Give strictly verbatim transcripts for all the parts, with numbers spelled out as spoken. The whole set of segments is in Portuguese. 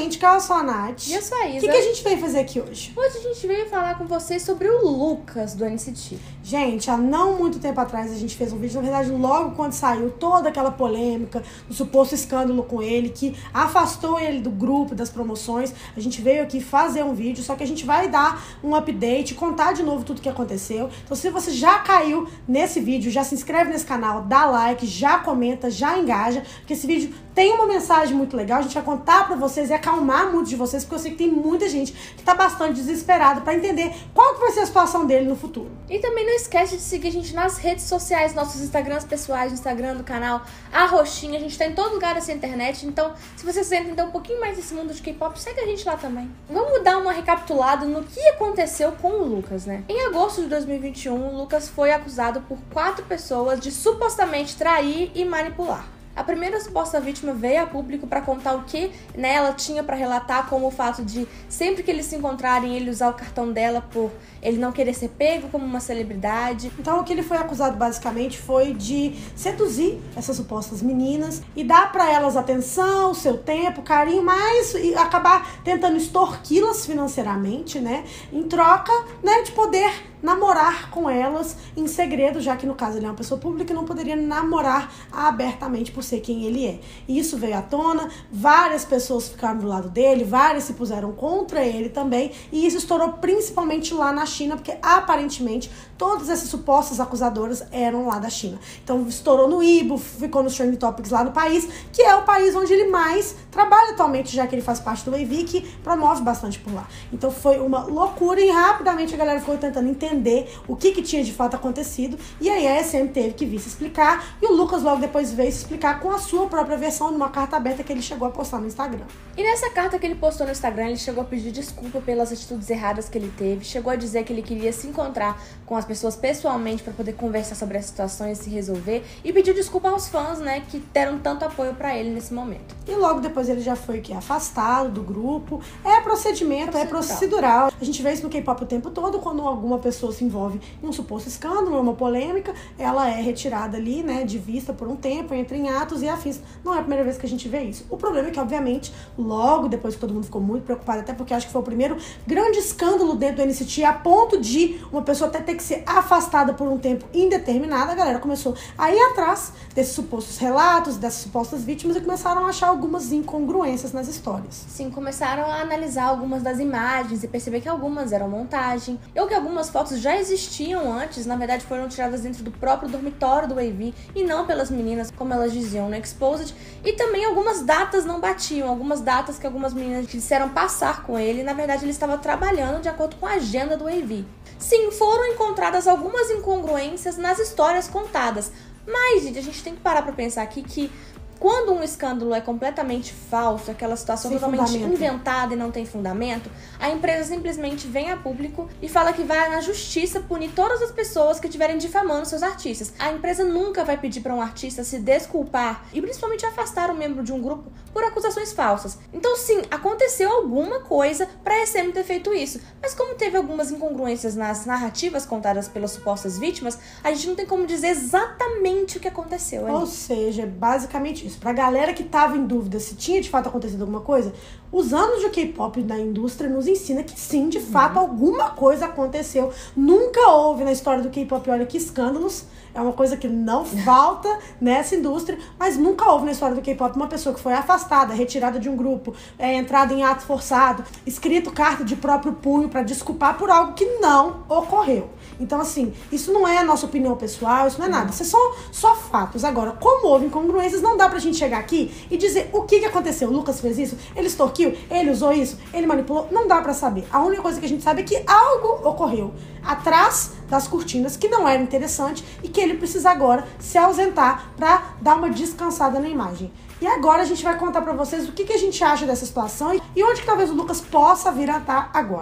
gente, que eu sou a Nath. E eu sou a Isa. O que, que a gente veio fazer aqui hoje? Hoje a gente veio falar com vocês sobre o Lucas, do N C T. Gente, há não muito tempo atrás a gente fez um vídeo, na verdade, logo quando saiu toda aquela polêmica, o suposto escândalo com ele, que afastou ele do grupo, das promoções. A gente veio aqui fazer um vídeo, só que a gente vai dar um update, contar de novo tudo que aconteceu. Então, se você já caiu nesse vídeo, já se inscreve nesse canal, dá like, já comenta, já engaja, porque esse vídeo tem uma mensagem muito legal. A gente vai contar pra vocês e acalmar muitos de vocês, porque eu sei que tem muita gente que tá bastante desesperada pra entender qual que vai ser a situação dele no futuro. E também não esquece de seguir a gente nas redes sociais, nossos Instagrams pessoais, o Instagram do canal, a Roxinha. A gente tá em todo lugar nessa internet, então se você quiser entender um pouquinho mais desse mundo de K-pop, segue a gente lá também. Vamos dar uma recapitulada no que aconteceu com o Lucas, né? Em agosto de dois mil e vinte e um, o Lucas foi acusado por quatro pessoas de supostamente trair e manipular. A primeira suposta vítima veio a público para contar o que, né, ela tinha para relatar, como o fato de sempre que eles se encontrarem, ele usar o cartão dela por ele não querer ser pego como uma celebridade. Então o que ele foi acusado basicamente foi de seduzir essas supostas meninas e dar para elas atenção, seu tempo, carinho, mas e acabar tentando extorquí-las financeiramente, né, em troca, né, de poder namorar com elas em segredo, já que no caso ele é uma pessoa pública e não poderia namorar abertamente por ser quem ele é. E isso veio à tona, várias pessoas ficaram do lado dele, várias se puseram contra ele também, e isso estourou principalmente lá na China, porque aparentemente todas essas supostas acusadoras eram lá da China. Então estourou no Weibo, ficou nos Trending Topics lá no país, que é o país onde ele mais trabalha atualmente, já que ele faz parte do A V, que promove bastante por lá. Então foi uma loucura e rapidamente a galera ficou tentando entender o que que tinha de fato acontecido, e aí a S M teve que vir se explicar, e o Lucas logo depois veio se explicar com a sua própria versão numa carta aberta que ele chegou a postar no Instagram. E nessa carta que ele postou no Instagram, ele chegou a pedir desculpa pelas atitudes erradas que ele teve, chegou a dizer que ele queria se encontrar com as pessoas pessoalmente para poder conversar sobre a situação e se resolver, e pediu desculpa aos fãs, né, que deram tanto apoio para ele nesse momento. E logo depois ele já foi que afastado do grupo. É procedimento, procedural. é procedural. A gente vê isso no K-pop o tempo todo, quando alguma pessoa se envolve em um suposto escândalo, uma polêmica, ela é retirada ali, né, de vista por um tempo, entra em atos e afins. Não é a primeira vez que a gente vê isso. O problema é que, obviamente, logo depois que todo mundo ficou muito preocupado, até porque acho que foi o primeiro grande escândalo dentro do N C T, a ponto de uma pessoa até ter que ser afastada por um tempo indeterminado, a galera começou a ir atrás desses supostos relatos, dessas supostas vítimas, e começaram a achar algumas incongruências nas histórias. Sim, começaram a analisar algumas das imagens e perceber que algumas eram montagem, ou que algumas fotos já existiam antes, na verdade foram tiradas dentro do próprio dormitório do A V e não pelas meninas, como elas diziam no Exposed, e também algumas datas não batiam, algumas datas que algumas meninas disseram passar com ele, na verdade ele estava trabalhando de acordo com a agenda do A V. Sim, foram encontradas algumas incongruências nas histórias contadas, mas, gente, a gente tem que parar pra pensar aqui que quando um escândalo é completamente falso, aquela situação Sem totalmente fundamento. inventada e não tem fundamento, a empresa simplesmente vem a público e fala que vai na justiça punir todas as pessoas que estiverem difamando seus artistas. A empresa nunca vai pedir para um artista se desculpar e principalmente afastar um membro de um grupo por acusações falsas. Então sim, aconteceu alguma coisa para a S M ter feito isso, mas como teve algumas incongruências nas narrativas contadas pelas supostas vítimas, a gente não tem como dizer exatamente o que aconteceu. Ou seja, basicamente isso. Pra galera que tava em dúvida se tinha de fato acontecido alguma coisa, os anos de K-pop na indústria nos ensina que sim, de fato, uhum. alguma coisa aconteceu. Nunca houve na história do K-pop, olha que escândalos, é uma coisa que não falta nessa indústria, mas nunca houve na história do K-pop uma pessoa que foi afastada, retirada de um grupo, é, entrada em ato forçado, escrito carta de próprio punho pra desculpar por algo que não ocorreu. Então, assim, isso não é a nossa opinião pessoal, isso não é nada, isso é só, só fatos. Agora, como houve incongruências, não dá pra gente chegar aqui e dizer o que que aconteceu. O Lucas fez isso, ele extorquiu, ele usou isso, ele manipulou, não dá pra saber. A única coisa que a gente sabe é que algo ocorreu atrás das cortinas que não era interessante e que ele precisa agora se ausentar pra dar uma descansada na imagem. E agora a gente vai contar pra vocês o que que a gente acha dessa situação e onde que talvez o Lucas possa vir a estar agora.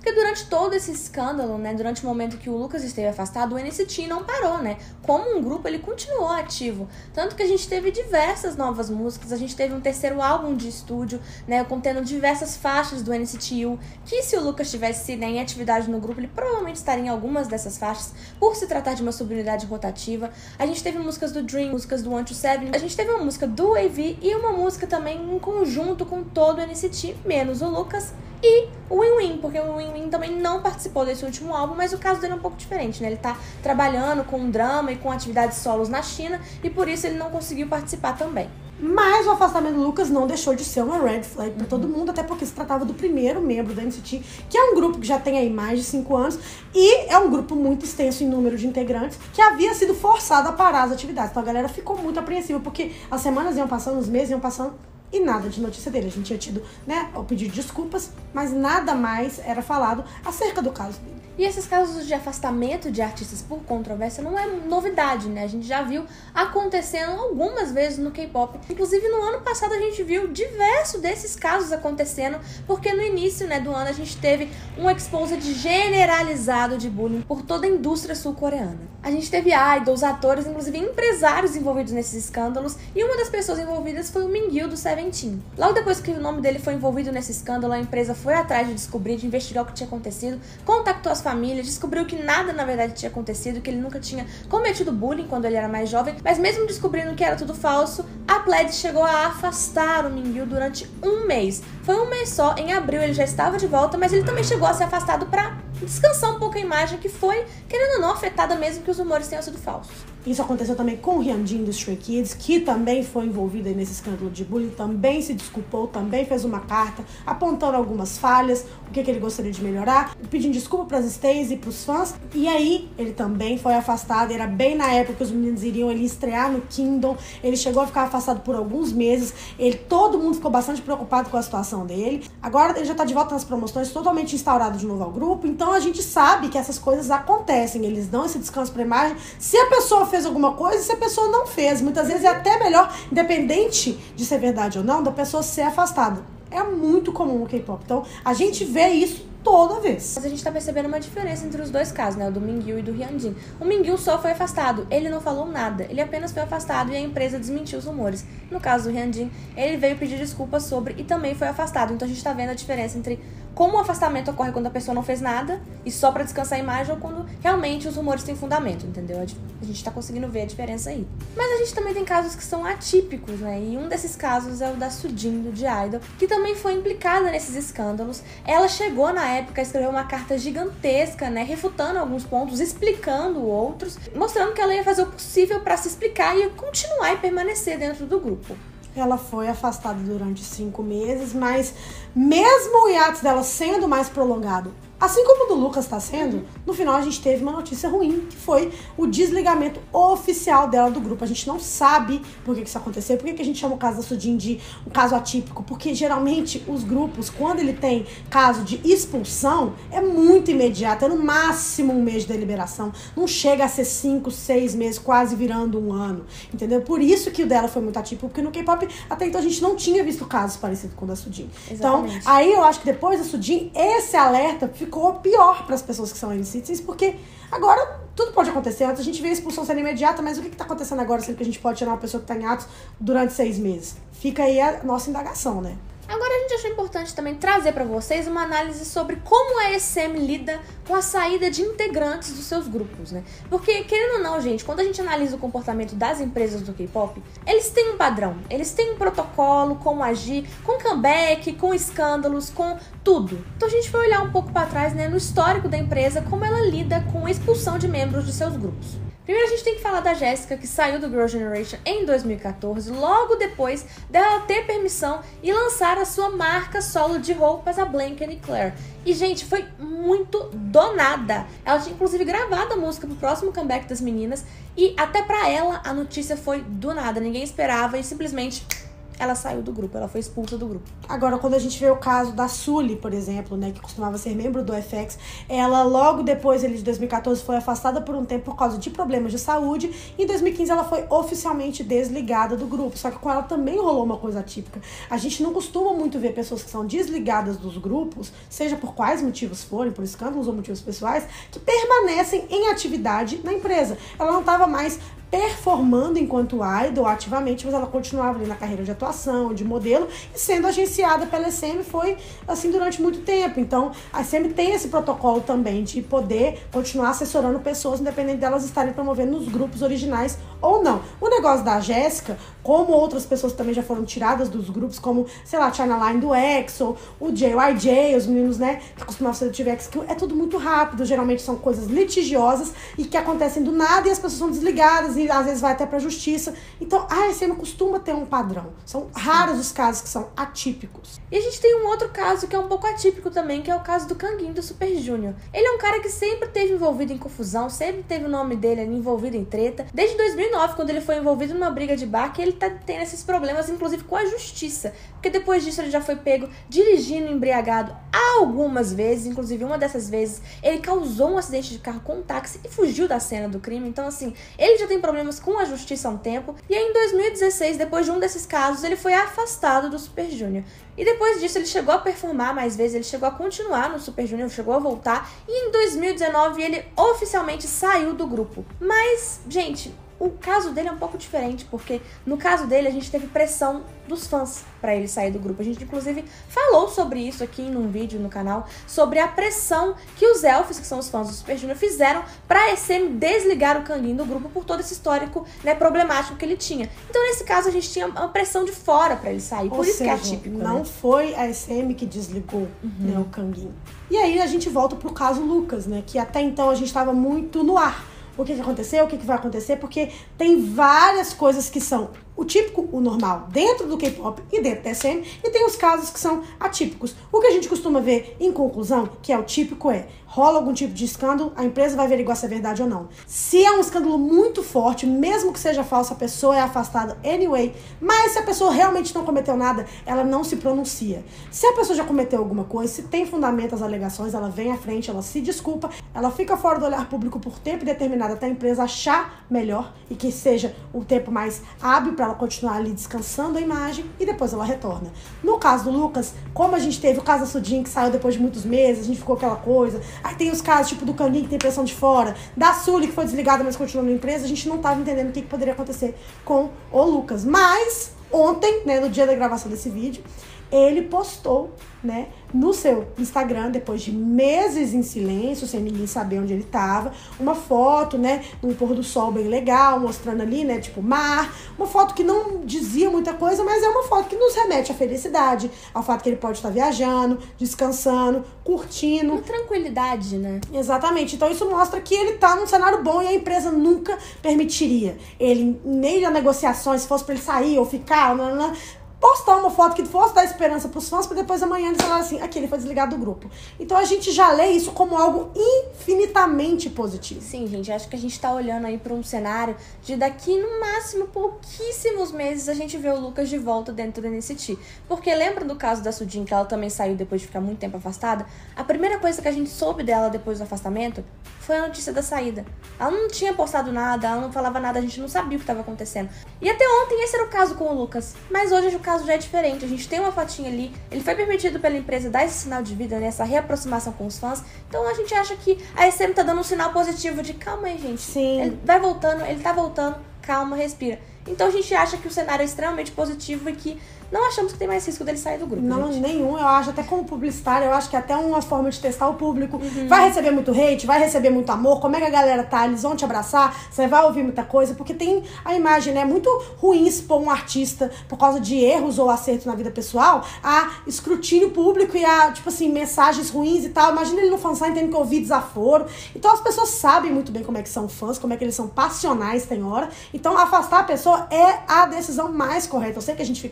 Porque durante todo esse escândalo, né, durante o momento que o Lucas esteve afastado, o N C T não parou, né? Como um grupo, ele continuou ativo. Tanto que a gente teve diversas novas músicas, a gente teve um terceiro álbum de estúdio, né, contendo diversas faixas do N C T U, que se o Lucas tivesse, né, em atividade no grupo, ele provavelmente estaria em algumas dessas faixas, por se tratar de uma subunidade rotativa. A gente teve músicas do Dream, músicas do one two seven, a gente teve uma música do A V e uma música também em conjunto com todo o N C T, menos o Lucas e o Win-Win, porque o Win-Win também não participou desse último álbum, mas o caso dele é um pouco diferente, né? Ele tá trabalhando com drama e com atividades solos na China e por isso ele não conseguiu participar também. Mas o afastamento do Lucas não deixou de ser uma red flag pra todo mundo, até porque se tratava do primeiro membro da N C T, que é um grupo que já tem aí mais de cinco anos, e é um grupo muito extenso em número de integrantes, que havia sido forçado a parar as atividades. Então a galera ficou muito apreensiva, porque as semanas iam passando, os meses iam passando, e nada de notícia dele. A gente tinha tido, né, o pedido de desculpas, mas nada mais era falado acerca do caso dele. E esses casos de afastamento de artistas por controvérsia não é novidade, né? A gente já viu acontecendo algumas vezes no K-pop. Inclusive, no ano passado, a gente viu diversos desses casos acontecendo, porque no início, né, do ano a gente teve um exposed generalizado de bullying por toda a indústria sul-coreana. A gente teve idols, atores, inclusive empresários envolvidos nesses escândalos, e uma das pessoas envolvidas foi o Mingyu do Seventeen. Logo depois que o nome dele foi envolvido nesse escândalo, a empresa foi atrás de descobrir, de investigar o que tinha acontecido, contactou as família, descobriu que nada na verdade tinha acontecido, que ele nunca tinha cometido bullying quando ele era mais jovem, mas mesmo descobrindo que era tudo falso, a Pledis chegou a afastar o Mingyu durante um mês. Foi um mês só, em abril ele já estava de volta, mas ele também chegou a ser afastado para descansar um pouco a imagem que foi, querendo ou não, afetada mesmo que os rumores tenham sido falsos. Isso aconteceu também com o Hyunjin do Stray Kids, que também foi envolvido aí nesse escândalo de bullying, também se desculpou, também fez uma carta apontando algumas falhas, o que, que ele gostaria de melhorar, pedindo desculpa para as stays e para os fãs. E aí, ele também foi afastado, era bem na época que os meninos iriam ele estrear no Kingdom, ele chegou a ficar afastado por alguns meses, ele, todo mundo ficou bastante preocupado com a situação dele. Agora ele já tá de volta nas promoções, totalmente instaurado de novo ao grupo, então a gente sabe que essas coisas acontecem, eles dão esse descanso pra imagem, se a pessoa fez alguma coisa, se a pessoa não fez. Muitas vezes é até melhor, independente de ser verdade ou não, da pessoa ser afastada. É muito comum no K-pop. Então, a gente vê isso toda vez. Mas a gente tá percebendo uma diferença entre os dois casos, né? O do Mingyu e do Hyunjin. O Mingyu só foi afastado. Ele não falou nada. Ele apenas foi afastado e a empresa desmentiu os rumores. No caso do Hyunjin, ele veio pedir desculpas sobre e também foi afastado. Então a gente tá vendo a diferença entre como o afastamento ocorre quando a pessoa não fez nada e só pra descansar a imagem ou quando realmente os rumores têm fundamento, entendeu? A gente tá conseguindo ver a diferença aí. Mas a gente também tem casos que são atípicos, né? E um desses casos é o da Sujin, do G-Idol, que também foi implicada nesses escândalos. Ela chegou na época a escrever uma carta gigantesca, né? Refutando alguns pontos, explicando outros, mostrando que ela ia fazer o possível pra se explicar e continuar e permanecer dentro do grupo. Ela foi afastada durante cinco meses, mas mesmo o hiatus dela sendo mais prolongado, assim como o do Lucas está sendo, no final a gente teve uma notícia ruim, que foi o desligamento oficial dela do grupo. A gente não sabe por que, que isso aconteceu, por que, que a gente chama o caso da Sujin de um caso atípico, porque geralmente os grupos, quando ele tem caso de expulsão, é muito imediato, é no máximo um mês de deliberação, não chega a ser cinco, seis meses, quase virando um ano, entendeu? Por isso que o dela foi muito atípico, porque no K-pop até então a gente não tinha visto casos parecidos com o da Sujin. Exatamente. Então, aí eu acho que depois da Sujin, esse alerta ficou pior para as pessoas que são N C Ts, porque agora tudo pode acontecer. Antes a gente vê a expulsão sendo imediata, mas o que está acontecendo agora, sendo que a gente pode tirar uma pessoa que está em atos durante seis meses? Fica aí a nossa indagação, né? Agora a gente achou importante também trazer para vocês uma análise sobre como a S M lida com a saída de integrantes dos seus grupos, né? Porque, querendo ou não, gente, quando a gente analisa o comportamento das empresas do K-pop, eles têm um padrão, eles têm um protocolo, como agir, com comeback, com escândalos, com tudo. Então a gente foi olhar um pouco para trás, né, no histórico da empresa, como ela lida com a expulsão de membros de seus grupos. Primeiro a gente tem que falar da Jéssica, que saiu do Girl Generation em dois mil e quatorze, logo depois dela ter permissão e lançar a sua marca solo de roupas, a Blank and Claire. E, gente, foi muito do nada. Ela tinha, inclusive, gravado a música pro próximo comeback das meninas e até pra ela a notícia foi do nada. Ninguém esperava e simplesmente ela saiu do grupo, ela foi expulsa do grupo. Agora, quando a gente vê o caso da Sully, por exemplo, né, que costumava ser membro do F X, ela logo depois ele, de dois mil e quatorze foi afastada por um tempo por causa de problemas de saúde, e em dois mil e quinze ela foi oficialmente desligada do grupo, só que com ela também rolou uma coisa atípica. A gente não costuma muito ver pessoas que são desligadas dos grupos, seja por quais motivos forem, por escândalos ou motivos pessoais, que permanecem em atividade na empresa. Ela não estava mais performando enquanto idol ativamente, mas ela continuava ali na carreira de atuação, de modelo, e sendo agenciada pela S M foi assim durante muito tempo. Então a S M tem esse protocolo também de poder continuar assessorando pessoas, independente delas estarem promovendo nos grupos originais ou não. O negócio da Jéssica, como outras pessoas também já foram tiradas dos grupos, como, sei lá, China Line do EXO, o J Y J, os meninos, né, que costumavam ser do T V X, que é tudo muito rápido, geralmente são coisas litigiosas e que acontecem do nada e as pessoas são desligadas e às vezes vai até pra justiça. Então a S M costuma ter um padrão. São raros os casos que são atípicos. E a gente tem um outro caso que é um pouco atípico também, que é o caso do Kanguin do Super Junior. Ele é um cara que sempre esteve envolvido em confusão, sempre teve o nome dele ali envolvido em treta. Desde dois mil e nove, quando ele foi envolvido numa briga de bar, que ele tá tendo esses problemas, inclusive com a justiça. Porque depois disso ele já foi pego dirigindo embriagado algumas vezes, inclusive uma dessas vezes ele causou um acidente de carro com um táxi e fugiu da cena do crime. Então assim, ele já tem problemas com a justiça há um tempo. E aí em dois mil e dezesseis, depois de um desses casos, ele foi afastado do Super Junior. E depois disso ele chegou a performar mais vezes, ele chegou a continuar no Super Junior, chegou a voltar. E em dois mil e dezenove ele oficialmente saiu do grupo. Mas, gente, o caso dele é um pouco diferente, porque no caso dele a gente teve pressão dos fãs pra ele sair do grupo. A gente inclusive falou sobre isso aqui num vídeo no canal, sobre a pressão que os elfos, que são os fãs do Super Junior, fizeram pra S M desligar o Kanguin do grupo por todo esse histórico, né, problemático que ele tinha. Então nesse caso a gente tinha uma pressão de fora pra ele sair, por Ou isso seja, que é atípico. Não né? foi a S M que desligou, uhum, né, o Kanguin. E aí a gente volta pro caso Lucas, né, que até então a gente tava muito no ar. O que, que aconteceu, o que, que vai acontecer, porque tem várias coisas que são o típico, o normal, dentro do K-pop e dentro da S M, e tem os casos que são atípicos. O que a gente costuma ver em conclusão, que é o típico, é rola algum tipo de escândalo, a empresa vai averiguar se é verdade ou não. Se é um escândalo muito forte, mesmo que seja falso, a pessoa é afastada anyway, mas se a pessoa realmente não cometeu nada, ela não se pronuncia. Se a pessoa já cometeu alguma coisa, se tem fundamento as alegações, ela vem à frente, ela se desculpa, ela fica fora do olhar público por tempo determinado até a empresa achar melhor e que seja o tempo mais hábil para ela continuar ali descansando a imagem, e depois ela retorna. No caso do Lucas, como a gente teve o caso da Sudin, que saiu depois de muitos meses, a gente ficou aquela coisa, aí tem os casos tipo do Kanguin, que tem pressão de fora, da Sully, que foi desligada, mas continuou na empresa, a gente não estava entendendo o que, que poderia acontecer com o Lucas. Mas, ontem, né, no dia da gravação desse vídeo, ele postou, né, no seu Instagram, depois de meses em silêncio, sem ninguém saber onde ele tava, uma foto, né, num pôr do sol bem legal, mostrando ali, né, tipo mar, uma foto que não dizia muita coisa, mas é uma foto que nos remete à felicidade, ao fato que ele pode estar viajando, descansando, curtindo. Com tranquilidade, né? Exatamente, então isso mostra que ele tá num cenário bom e a empresa nunca permitiria ele, nem na negociações, se fosse pra ele sair ou ficar, não, não, postar uma foto que fosse dar esperança pros fãs, pra depois amanhã eles falarem assim, aqui, ele foi desligado do grupo. Então a gente já lê isso como algo infinitamente positivo. Sim, gente, acho que a gente tá olhando aí pra um cenário de daqui, no máximo, pouquíssimos meses, a gente vê o Lucas de volta dentro do N C T. Porque lembra do caso da Sudin, que ela também saiu depois de ficar muito tempo afastada? A primeira coisa que a gente soube dela depois do afastamento foi a notícia da saída. Ela não tinha postado nada, ela não falava nada, a gente não sabia o que estava acontecendo. E até ontem esse era o caso com o Lucas. Mas hoje o caso já é diferente, a gente tem uma fotinha ali, ele foi permitido pela empresa dar esse sinal de vida, né, essa reaproximação com os fãs. Então a gente acha que a S M tá dando um sinal positivo de calma aí, gente. Sim. Ele vai voltando, ele tá voltando, calma, respira. Então a gente acha que o cenário é extremamente positivo e que não achamos que tem mais risco dele sair do grupo. Não, gente. nenhum. Eu acho, até como publicitário, eu acho que é até uma forma de testar o público. Uhum. Vai receber muito hate, vai receber muito amor, como é que a galera tá, eles vão te abraçar, você vai ouvir muita coisa, porque tem a imagem, né, muito ruim expor um artista por causa de erros ou acertos na vida pessoal, a escrutínio público e a, tipo assim, mensagens ruins e tal. Imagina ele no fansite tendo que ouvir desaforo. Então as pessoas sabem muito bem como é que são fãs, como é que eles são passionais, tem hora. Então afastar a pessoa é a decisão mais correta. Eu sei que a gente fica apreensivo,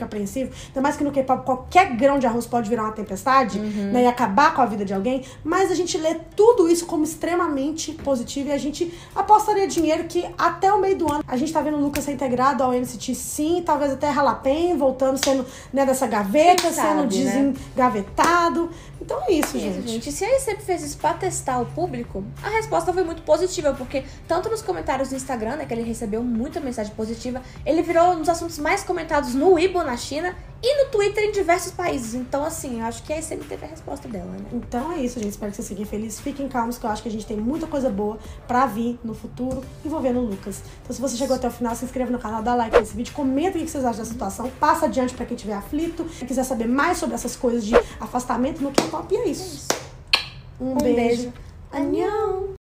positivo. Ainda mais que no K-pop qualquer grão de arroz pode virar uma tempestade, uhum. né, e acabar com a vida de alguém. Mas a gente lê tudo isso como extremamente positivo e a gente apostaria dinheiro que até o meio do ano a gente tá vendo o Lucas ser integrado ao N C T, sim, talvez até Jalapeno, voltando, sendo, né, dessa gaveta, Quem sendo sabe, desengavetado. Né? Então é isso, é gente. Isso, gente. E se ele sempre fez isso pra testar o público, a resposta foi muito positiva, porque tanto nos comentários do Instagram, né, que ele recebeu muita mensagem positiva, ele virou um dos assuntos mais comentados no Weibo na China e no Twitter em diversos países. Então, assim, eu acho que a S M teve a resposta dela, né? Então é isso, gente. Espero que vocês fiquem felizes. Fiquem calmos, que eu acho que a gente tem muita coisa boa pra vir no futuro envolvendo o Lucas. Então, se você chegou até o final, se inscreva no canal, dá like nesse vídeo, comenta o que vocês acham da situação, passa adiante pra quem estiver aflito, quem quiser saber mais sobre essas coisas de afastamento no K-pop. E é isso. É isso. Um, Um beijo. beijo. Annyeong.